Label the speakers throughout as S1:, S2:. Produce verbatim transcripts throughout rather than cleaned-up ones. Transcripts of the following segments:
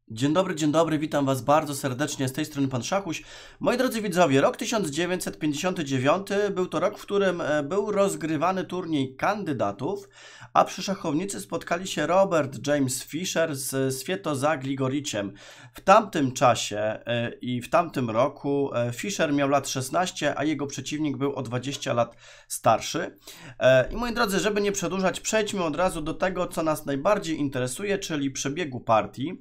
S1: Dzień dobry, dzień dobry, witam Was bardzo serdecznie, z tej strony Pan Szachuś. Moi drodzy widzowie, rok tysiąc dziewięćset pięćdziesiąty dziewiąty był to rok, w którym był rozgrywany turniej kandydatów, a przy szachownicy spotkali się Robert James Fischer z Swiatozar Grigoriciem. W tamtym czasie i w tamtym roku Fischer miał lat szesnaście, a jego przeciwnik był o dwadzieścia lat starszy. I moi drodzy, żeby nie przedłużać, przejdźmy od razu do tego, co nas najbardziej interesuje, czyli przebiegu partii.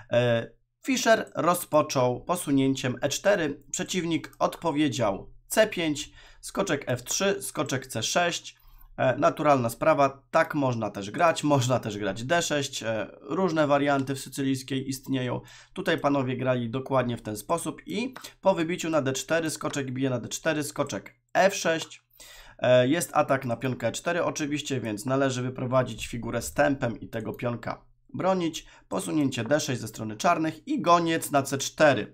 S1: Fischer rozpoczął posunięciem e cztery, przeciwnik odpowiedział c pięć, skoczek f trzy, skoczek c sześć, naturalna sprawa, tak można też grać, można też grać d sześć, różne warianty w sycylijskiej istnieją, tutaj panowie grali dokładnie w ten sposób i po wybiciu na d cztery, skoczek bije na d cztery, skoczek f sześć, jest atak na pionkę e cztery oczywiście, więc należy wyprowadzić figurę z tempem i tego pionka bronić, posunięcie d sześć ze strony czarnych i goniec na c cztery.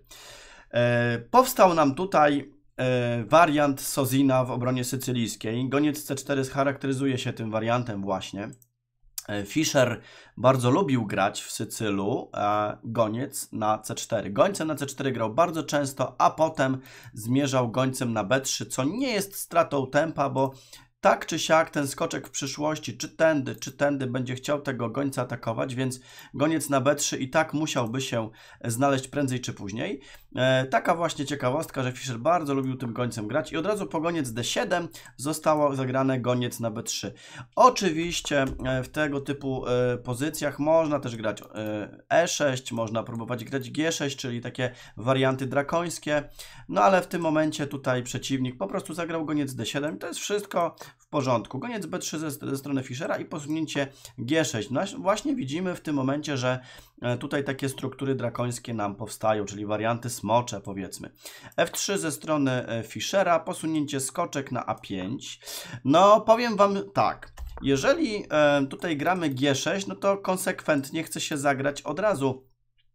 S1: E, powstał nam tutaj e, wariant Sozina w obronie sycylijskiej. Goniec c cztery charakteryzuje się tym wariantem właśnie. E, Fischer bardzo lubił grać w Sycylu e, goniec na c cztery. Gońce na c cztery grał bardzo często, a potem zmierzał gońcem na b trzy, co nie jest stratą tempa, bo tak czy siak ten skoczek w przyszłości, czy tędy, czy tędy będzie chciał tego gońca atakować, więc goniec na b trzy i tak musiałby się znaleźć prędzej czy później. E, taka właśnie ciekawostka, że Fischer bardzo lubił tym gońcem grać i od razu po goniec d siedem zostało zagrane goniec na b trzy. Oczywiście w tego typu e, pozycjach można też grać e, e sześć, można próbować grać g sześć, czyli takie warianty drakońskie, no ale w tym momencie tutaj przeciwnik po prostu zagrał goniec d siedem i to jest wszystko w porządku. Goniec b trzy ze, ze strony Fischera i posunięcie g sześć. No właśnie widzimy w tym momencie, że tutaj takie struktury drakońskie nam powstają, czyli warianty smocze powiedzmy. f trzy ze strony Fischera, posunięcie skoczek na a pięć. No powiem Wam tak, jeżeli tutaj gramy g sześć, no to konsekwentnie chce się zagrać od razu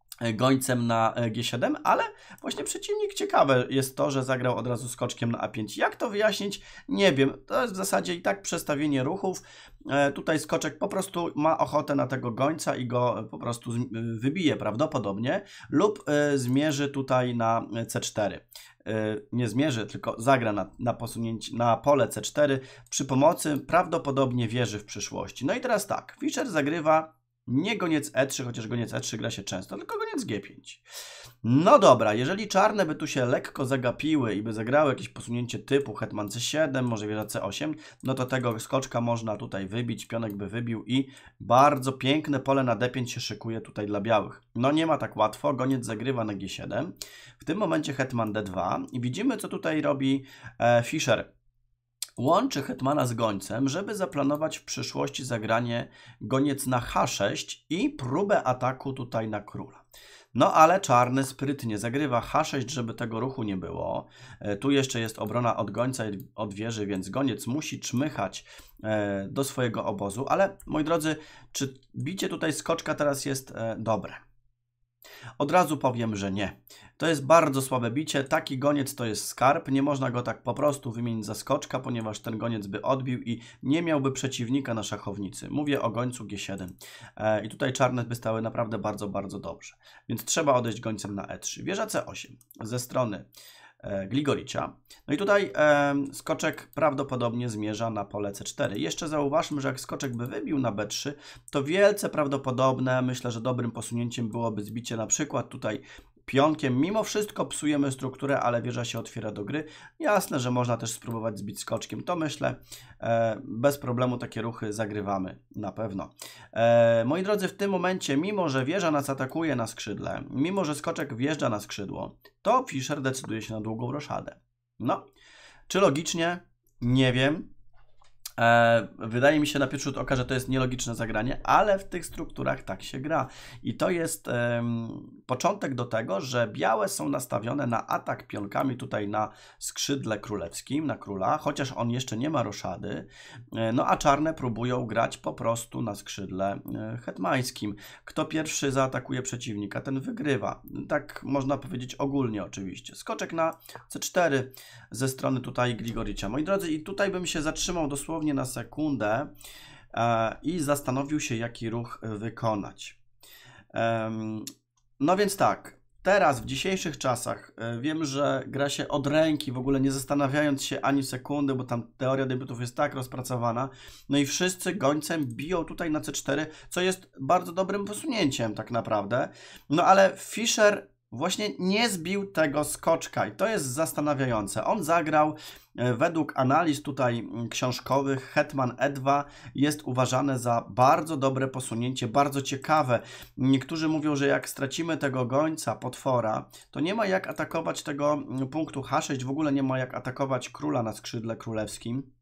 S1: gońcem na g siedem, ale właśnie przeciwnik, ciekawe jest to, że zagrał od razu skoczkiem na a pięć. Jak to wyjaśnić? Nie wiem. To jest w zasadzie i tak przestawienie ruchów. E, tutaj skoczek po prostu ma ochotę na tego gońca i go po prostu wybije prawdopodobnie lub e, zmierzy tutaj na c cztery. E, nie zmierzy, tylko zagra na, na posunięcie na pole c cztery przy pomocy prawdopodobnie wieży w przyszłości. No i teraz tak, Fischer zagrywa nie goniec e trzy, chociaż goniec e trzy gra się często, tylko goniec g pięć. No dobra, jeżeli czarne by tu się lekko zagapiły i by zagrały jakieś posunięcie typu hetman c siedem, może wieża c osiem, no to tego skoczka można tutaj wybić, pionek by wybił i bardzo piękne pole na d pięć się szykuje tutaj dla białych. No nie ma tak łatwo, goniec zagrywa na g siedem, w tym momencie hetman d dwa i widzimy, co tutaj robi e, Fischer. Łączy hetmana z gońcem, żeby zaplanować w przyszłości zagranie goniec na h sześć i próbę ataku tutaj na króla. No ale czarny sprytnie zagrywa h sześć, żeby tego ruchu nie było. E, tu jeszcze jest obrona od gońca i od wieży, więc goniec musi czmychać e, do swojego obozu. Ale moi drodzy, czy bicie tutaj skoczka teraz jest e, dobre? Od razu powiem, że nie. To jest bardzo słabe bicie. Taki goniec to jest skarb. Nie można go tak po prostu wymienić za skoczka, ponieważ ten goniec by odbił i nie miałby przeciwnika na szachownicy. Mówię o gońcu g siedem. E, I tutaj czarne by stały naprawdę bardzo, bardzo dobrze. Więc trzeba odejść gońcem na e trzy. Wieża c osiem ze strony Grigoricia. No i tutaj e, skoczek prawdopodobnie zmierza na pole c cztery. Jeszcze zauważmy, że jak skoczek by wybił na b trzy, to wielce prawdopodobne, myślę, że dobrym posunięciem byłoby zbicie na przykład tutaj pionkiem. Mimo wszystko psujemy strukturę, ale wieża się otwiera do gry. Jasne, że można też spróbować zbić skoczkiem. To myślę, e, bez problemu takie ruchy zagrywamy na pewno. E, moi drodzy, w tym momencie, mimo że wieża nas atakuje na skrzydle, mimo że skoczek wjeżdża na skrzydło, to Fischer decyduje się na długą roszadę. No, czy logicznie? Nie wiem. E, wydaje mi się na pierwszy rzut oka, że to jest nielogiczne zagranie, ale w tych strukturach tak się gra. I to jest e, początek do tego, że białe są nastawione na atak pionkami tutaj na skrzydle królewskim, na króla, chociaż on jeszcze nie ma roszady. E, no a czarne próbują grać po prostu na skrzydle e, hetmańskim. Kto pierwszy zaatakuje przeciwnika, ten wygrywa. Tak można powiedzieć ogólnie oczywiście. Skoczek na c cztery ze strony tutaj Grigoricia. Moi drodzy, i tutaj bym się zatrzymał dosłownie na sekundę e, i zastanowił się, jaki ruch wykonać. E, No więc tak, teraz w dzisiejszych czasach e, wiem, że gra się od ręki, w ogóle nie zastanawiając się ani sekundy, bo tam teoria debiutów jest tak rozpracowana. No i wszyscy gońcem biją tutaj na C cztery, co jest bardzo dobrym posunięciem tak naprawdę. No ale Fischer właśnie nie zbił tego skoczka i to jest zastanawiające. On zagrał e, według analiz tutaj mm, książkowych hetman E dwa jest uważane za bardzo dobre posunięcie, bardzo ciekawe. Niektórzy mówią, że jak stracimy tego gońca, potwora, to nie ma jak atakować tego mm, punktu H sześć, w ogóle nie ma jak atakować króla na skrzydle królewskim.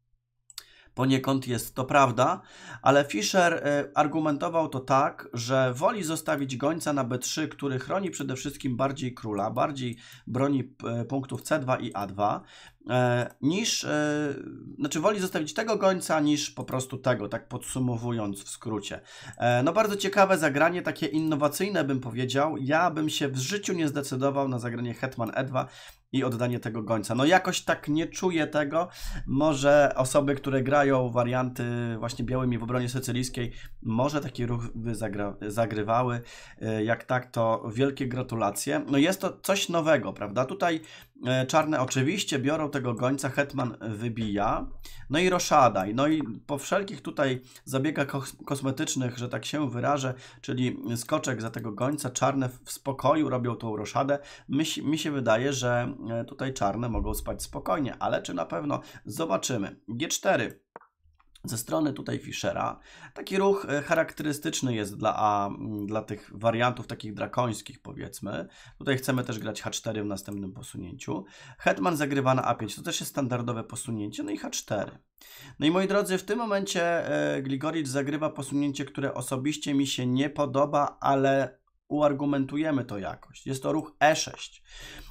S1: Poniekąd jest to prawda, ale Fischer y, argumentował to tak, że woli zostawić gońca na B trzy, który chroni przede wszystkim bardziej króla, bardziej broni y, punktów C dwa i A dwa, y, niż, y, znaczy woli zostawić tego gońca niż po prostu tego, tak podsumowując w skrócie. Y, no bardzo ciekawe zagranie, takie innowacyjne bym powiedział. Ja bym się w życiu nie zdecydował na zagranie hetman E dwa i oddanie tego gońca. No jakoś tak nie czuję tego. Może osoby, które grają warianty właśnie białymi w obronie sycylijskiej, może taki ruch by zagra zagrywały. Jak tak, to wielkie gratulacje. No jest to coś nowego, prawda? Tutaj czarne oczywiście biorą tego gońca, hetman wybija. No i roszada. No i po wszelkich tutaj zabiegach kos kosmetycznych, że tak się wyrażę, czyli skoczek za tego gońca, czarne w spokoju robią tą roszadę. Mi, mi się wydaje, że tutaj czarne mogą spać spokojnie, ale czy na pewno? Zobaczymy. G cztery. Ze strony tutaj Fischera. Taki ruch charakterystyczny jest dla, a, dla tych wariantów takich drakońskich, powiedzmy. Tutaj chcemy też grać H cztery w następnym posunięciu. Hetman zagrywa na A pięć, to też jest standardowe posunięcie, no i H cztery. No i moi drodzy, w tym momencie e, Grigoricz zagrywa posunięcie, które osobiście mi się nie podoba, ale uargumentujemy to jakoś. Jest to ruch E sześć.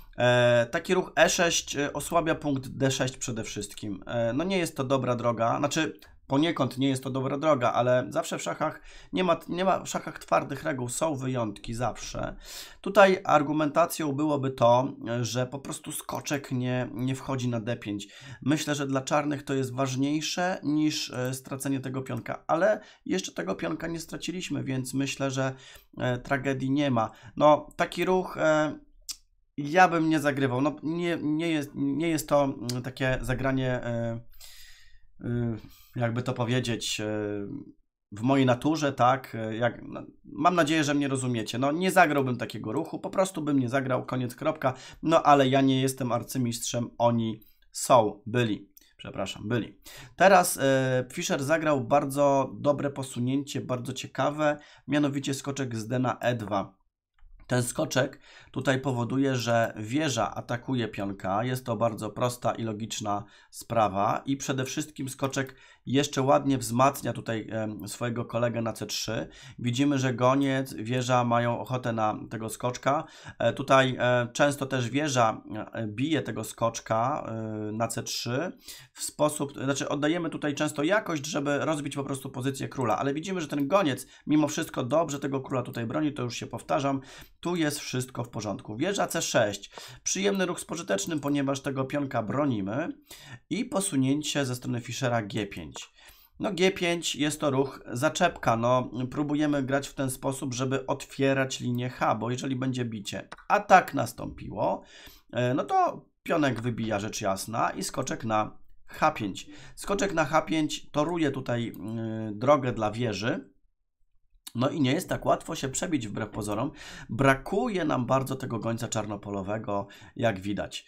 S1: E, taki ruch E sześć osłabia punkt D sześć przede wszystkim. E, no nie jest to dobra droga, znaczy poniekąd nie jest to dobra droga, ale zawsze w szachach nie ma, nie ma w szachach twardych reguł, są wyjątki zawsze. Tutaj argumentacją byłoby to, że po prostu skoczek nie, nie wchodzi na D pięć. Myślę, że dla czarnych to jest ważniejsze niż e, stracenie tego pionka, ale jeszcze tego pionka nie straciliśmy, więc myślę, że e, tragedii nie ma. No taki ruch... E, Ja bym nie zagrywał. No, nie, nie, jest, nie jest to takie zagranie, yy, yy, jakby to powiedzieć, yy, w mojej naturze, tak? Jak, no, mam nadzieję, że mnie rozumiecie. No, nie zagrałbym takiego ruchu, po prostu bym nie zagrał, koniec, kropka. No, ale ja nie jestem arcymistrzem, oni są, byli. Przepraszam, byli. Teraz yy, Fischer zagrał bardzo dobre posunięcie, bardzo ciekawe, mianowicie skoczek z D na E dwa. Ten skoczek tutaj powoduje, że wieża atakuje pionka. Jest to bardzo prosta i logiczna sprawa. I przede wszystkim skoczek jeszcze ładnie wzmacnia tutaj e, swojego kolegę na C trzy. Widzimy, że goniec, wieża mają ochotę na tego skoczka. E, tutaj e, często też wieża e, bije tego skoczka e, na C trzy w sposób, znaczy oddajemy tutaj często jakość, żeby rozbić po prostu pozycję króla. Ale widzimy, że ten goniec mimo wszystko dobrze tego króla tutaj broni, to już się powtarzam. Tu jest wszystko w porządku. Wieża C sześć. Przyjemny ruch z pożytecznym, ponieważ tego pionka bronimy. I posunięcie ze strony Fischera G pięć. No G pięć jest to ruch zaczepka. No, próbujemy grać w ten sposób, żeby otwierać linię H, bo jeżeli będzie bicie, a tak nastąpiło, no to pionek wybija rzecz jasna i skoczek na H pięć. Skoczek na H pięć toruje tutaj yy, drogę dla wieży. No i nie jest tak łatwo się przebić wbrew pozorom. Brakuje nam bardzo tego gońca czarnopolowego, jak widać.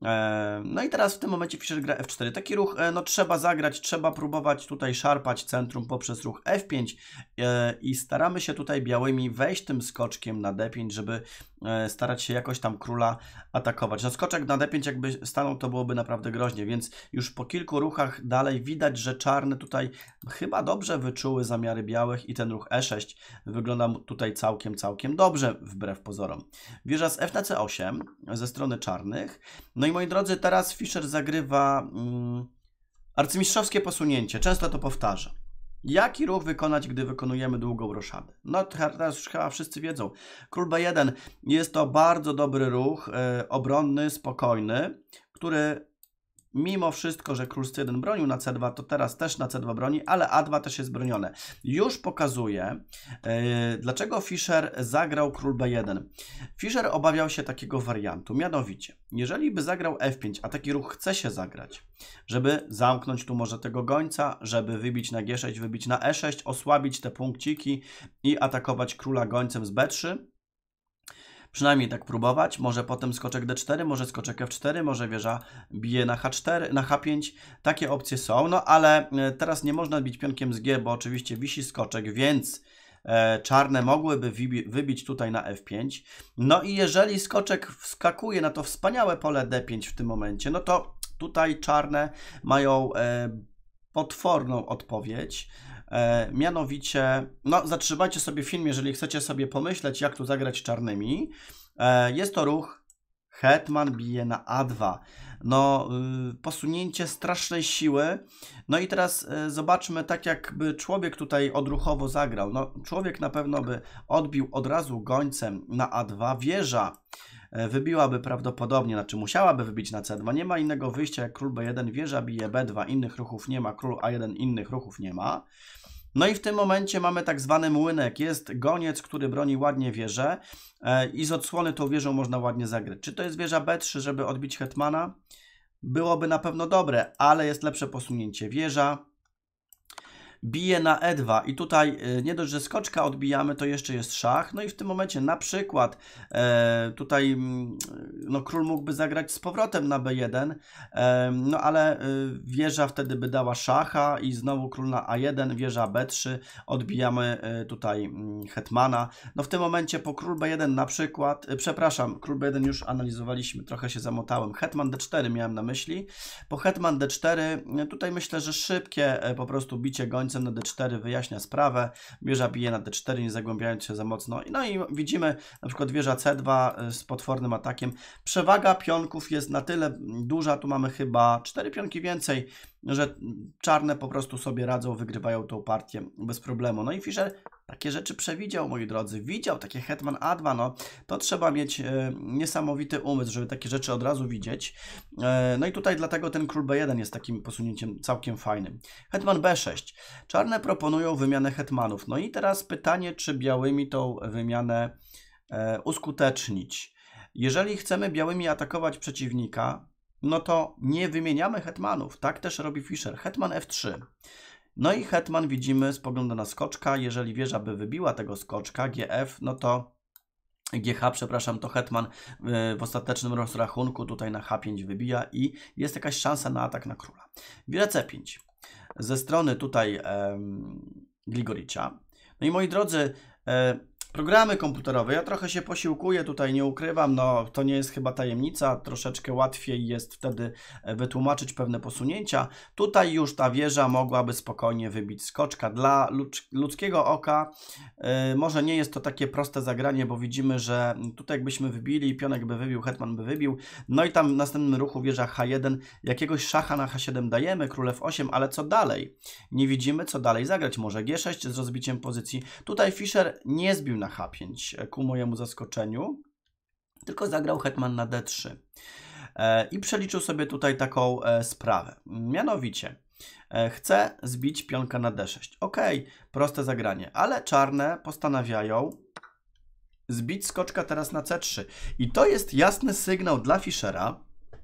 S1: No i teraz w tym momencie Fischer gra F cztery. Taki ruch no, trzeba zagrać, trzeba próbować tutaj szarpać centrum poprzez ruch F pięć i staramy się tutaj białymi wejść tym skoczkiem na D pięć, żeby starać się jakoś tam króla atakować. No skoczek na D pięć jakby stanął, to byłoby naprawdę groźnie, więc już po kilku ruchach dalej widać, że czarne tutaj chyba dobrze wyczuły zamiary białych i ten ruch E sześć wygląda tutaj całkiem, całkiem dobrze wbrew pozorom. Wieża z F na C osiem ze strony czarnych. No i moi drodzy, teraz Fischer zagrywa mm, arcymistrzowskie posunięcie. Często to powtarzam. Jaki ruch wykonać, gdy wykonujemy długą roszadę? No teraz już chyba wszyscy wiedzą. Król B jeden jest to bardzo dobry ruch, yy, obronny, spokojny, który mimo wszystko, że król C jeden bronił na C dwa, to teraz też na C dwa broni, ale A dwa też jest bronione. Już pokazuje, yy, dlaczego Fischer zagrał król B jeden. Fischer obawiał się takiego wariantu, mianowicie, jeżeli by zagrał F pięć, a taki ruch chce się zagrać, żeby zamknąć tu może tego gońca, żeby wybić na G sześć, wybić na E sześć, osłabić te punkciki i atakować króla gońcem z B trzy, przynajmniej tak próbować, może potem skoczek D cztery, może skoczek F cztery, może wieża bije na H cztery, na H pięć. Takie opcje są, no ale teraz nie można bić pionkiem z G, bo oczywiście wisi skoczek, więc e, czarne mogłyby wybić tutaj na F pięć. No i jeżeli skoczek wskakuje na to wspaniałe pole D pięć w tym momencie, no to tutaj czarne mają e, potworną odpowiedź. E, mianowicie, no zatrzymajcie sobie film, jeżeli chcecie sobie pomyśleć, jak tu zagrać czarnymi. E, jest to ruch hetman bije na A dwa. No, y, posunięcie strasznej siły. No i teraz y, zobaczmy, tak jakby człowiek tutaj odruchowo zagrał. No, człowiek na pewno by odbił od razu gońcem na A dwa. Wieża wybiłaby prawdopodobnie, znaczy musiałaby wybić na C dwa. Nie ma innego wyjścia jak król B jeden, wieża bije B dwa, innych ruchów nie ma, król A jeden, innych ruchów nie ma. No i w tym momencie mamy tak zwany młynek. Jest goniec, który broni ładnie wieżę e, i z odsłony tą wieżą można ładnie zagrać. Czy to jest wieża B trzy, żeby odbić hetmana? Byłoby na pewno dobre, ale jest lepsze posunięcie. Wieża bije na E dwa i tutaj y, nie dość, że skoczka odbijamy, to jeszcze jest szach. No i w tym momencie na przykład e, tutaj mm, no, król mógłby zagrać z powrotem na B jeden, e, no ale y, wieża wtedy by dała szacha i znowu król na A jeden, wieża B trzy, odbijamy y, tutaj y, hetmana. No w tym momencie po król B jeden na przykład, y, przepraszam, król B jeden już analizowaliśmy, trochę się zamotałem, hetman D cztery miałem na myśli. Po hetman D cztery, y, tutaj myślę, że szybkie y, po prostu bicie gońcem na D cztery wyjaśnia sprawę, wieża bije na D cztery, nie zagłębiając się za mocno. No i widzimy na przykład wieża C dwa z potwornym atakiem. Przewaga pionków jest na tyle duża, tu mamy chyba cztery pionki więcej, że czarne po prostu sobie radzą, wygrywają tą partię bez problemu. No i Fischer takie rzeczy przewidział, moi drodzy, widział takie hetman A dwa, no to trzeba mieć e, niesamowity umysł, żeby takie rzeczy od razu widzieć. E, no i tutaj dlatego ten król B jeden jest takim posunięciem całkiem fajnym. Hetman B sześć. Czarne proponują wymianę hetmanów. No i teraz pytanie, czy białymi tą wymianę e, uskutecznić. Jeżeli chcemy białymi atakować przeciwnika, no to nie wymieniamy hetmanów. Tak też robi Fischer. Hetman F trzy. No i hetman widzimy, spogląda na skoczka. Jeżeli wieża by wybiła tego skoczka, G F, no to G H, przepraszam, to hetman w ostatecznym rozrachunku tutaj na H pięć wybija i jest jakaś szansa na atak na króla. Wieża C pięć. Ze strony tutaj em, Grigoricza. No i moi drodzy, e, programy komputerowe, ja trochę się posiłkuję, tutaj nie ukrywam, no to nie jest chyba tajemnica, troszeczkę łatwiej jest wtedy wytłumaczyć pewne posunięcia. Tutaj już ta wieża mogłaby spokojnie wybić skoczka. Dla ludzkiego oka y, może nie jest to takie proste zagranie, bo widzimy, że tutaj jakbyśmy wybili, pionek by wybił, hetman by wybił, no i tam w następnym ruchu wieża H jeden, jakiegoś szacha na H siedem dajemy, król F osiem, ale co dalej? Nie widzimy, co dalej zagrać. Może G sześć z rozbiciem pozycji. Tutaj Fischer nie zbił na H pięć ku mojemu zaskoczeniu, tylko zagrał hetman na D trzy e, i przeliczył sobie tutaj taką e, sprawę. Mianowicie e, chce zbić pionka na D sześć. Ok, proste zagranie, ale czarne postanawiają zbić skoczka teraz na C trzy i to jest jasny sygnał dla Fischera,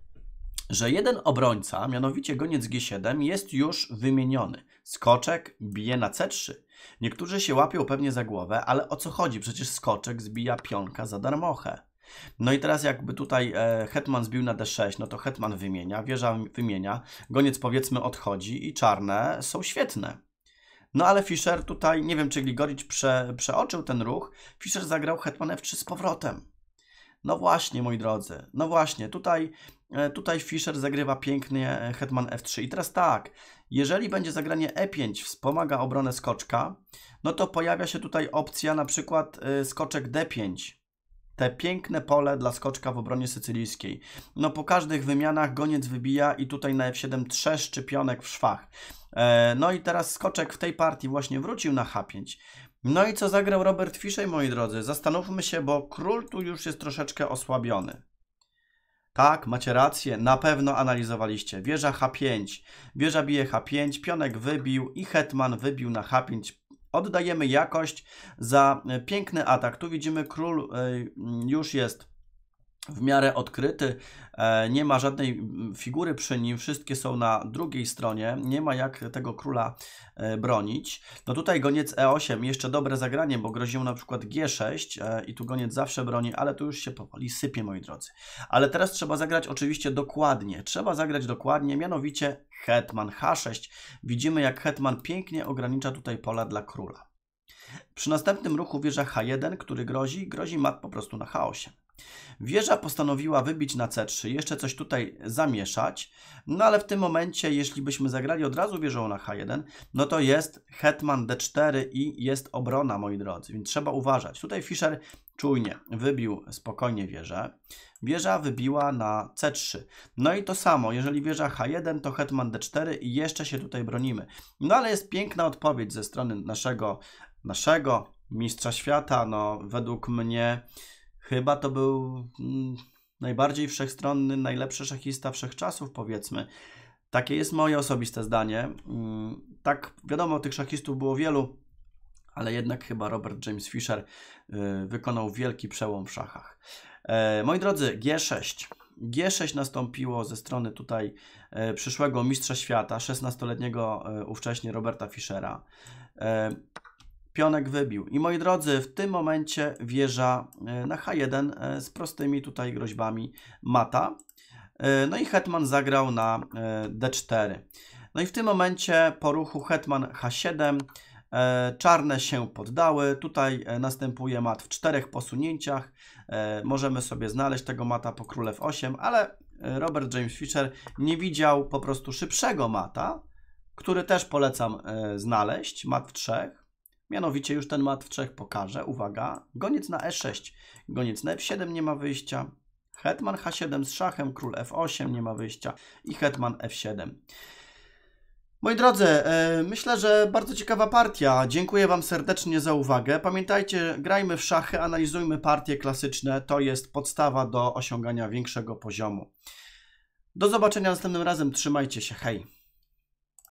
S1: że jeden obrońca, mianowicie goniec G siedem, jest już wymieniony. Skoczek bije na C trzy. Niektórzy się łapią pewnie za głowę, ale o co chodzi? Przecież skoczek zbija pionka za darmochę. No i teraz jakby tutaj e, hetman zbił na D sześć, no to hetman wymienia, wieża wymienia, goniec powiedzmy odchodzi i czarne są świetne. No ale Fischer tutaj, nie wiem czy Grigoricz prze, przeoczył ten ruch, Fischer zagrał hetman F trzy z powrotem. No właśnie, moi drodzy, no właśnie, tutaj, tutaj Fischer zagrywa pięknie hetman F trzy. I teraz tak, jeżeli będzie zagranie E pięć, wspomaga obronę skoczka, no to pojawia się tutaj opcja na przykład skoczek D pięć. Te piękne pole dla skoczka w obronie sycylijskiej. No po każdych wymianach goniec wybija i tutaj na F siedem trzeszczy pionek w szwach. No i teraz skoczek w tej partii właśnie wrócił na H pięć. No i co zagrał Robert Fischer, moi drodzy? Zastanówmy się, bo król tu już jest troszeczkę osłabiony. Tak, macie rację, na pewno analizowaliście. Wieża H pięć, wieża bije H pięć, pionek wybił i hetman wybił na H pięć. Oddajemy jakość za piękny atak. Tu widzimy, król już jest w miarę odkryty, nie ma żadnej figury przy nim, wszystkie są na drugiej stronie, nie ma jak tego króla bronić. No tutaj goniec E osiem, jeszcze dobre zagranie, bo groziło na przykład G sześć i tu goniec zawsze broni, ale tu już się powoli sypie, moi drodzy. Ale teraz trzeba zagrać oczywiście dokładnie, trzeba zagrać dokładnie, mianowicie hetman H sześć. Widzimy, jak hetman pięknie ogranicza tutaj pola dla króla. Przy następnym ruchu wieża H jeden, który grozi, grozi mat po prostu na H osiem. Wieża postanowiła wybić na C trzy, jeszcze coś tutaj zamieszać, no ale w tym momencie, jeśli byśmy zagrali od razu wieżą na H jeden, no to jest hetman D cztery i jest obrona, moi drodzy, więc trzeba uważać. Tutaj Fischer czujnie wybił spokojnie wieżę, wieża wybiła na C trzy. No i to samo, jeżeli wieża H jeden, to hetman D cztery i jeszcze się tutaj bronimy. No ale jest piękna odpowiedź ze strony naszego, naszego mistrza świata, no według mnie chyba to był mm, najbardziej wszechstronny, najlepszy szachista wszechczasów, powiedzmy. Takie jest moje osobiste zdanie. Mm, tak, wiadomo, tych szachistów było wielu, ale jednak chyba Robert James Fischer y, wykonał wielki przełom w szachach. E, moi drodzy, G sześć. G sześć nastąpiło ze strony tutaj e, przyszłego mistrza świata, szesnastoletniego e, ówcześnie Roberta Fischera. E, Pionek wybił. I moi drodzy, w tym momencie wieża na H jeden z prostymi tutaj groźbami mata. No i hetman zagrał na D cztery. No i w tym momencie po ruchu hetman H siedem czarne się poddały. Tutaj następuje mat w czterech posunięciach. Możemy sobie znaleźć tego mata po król F osiem, ale Robert James Fischer nie widział po prostu szybszego mata, który też polecam znaleźć. Mat w trzech. Mianowicie już ten mat w trzech pokażę. Uwaga, goniec na E sześć, goniec na F siedem nie ma wyjścia, hetman H siedem z szachem, król F osiem nie ma wyjścia i hetman F siedem. Moi drodzy, yy, myślę, że bardzo ciekawa partia. Dziękuję Wam serdecznie za uwagę. Pamiętajcie, grajmy w szachy, analizujmy partie klasyczne. To jest podstawa do osiągania większego poziomu. Do zobaczenia następnym razem. Trzymajcie się. Hej!